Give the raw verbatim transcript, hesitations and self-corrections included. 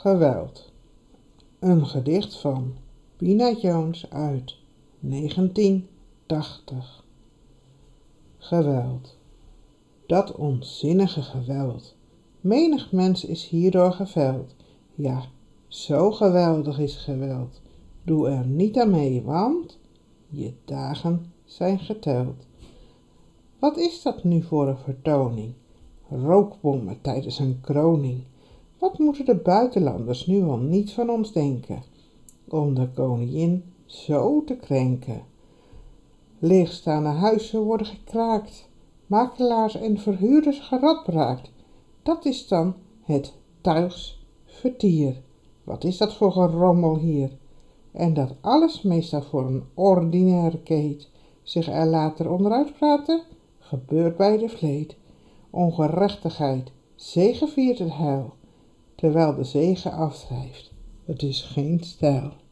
Geweld. Een gedicht van Pina Jones uit negentien tachtig. Geweld. Dat onzinnige geweld. Menig mens is hierdoor geveld. Ja, zo geweldig is geweld. Doe er niet aan mee, want je dagen zijn geteld. Wat is dat nu voor een vertoning? Rookbommen tijdens een kroning. Wat moeten de buitenlanders nu wel niet van ons denken, om de koningin zo te krenken? Leegstaande huizen worden gekraakt, makelaars en verhuurders geradbraakt. Dat is dan het tuigs vertier. Wat is dat voor gerommel hier? En dat alles meestal voor een ordinaire keet. Zich er later onderuit praten, gebeurt bij de vleet. Ongerechtigheid, zegeviert het heil, terwijl de zege afdrijft. Het is geen stijl.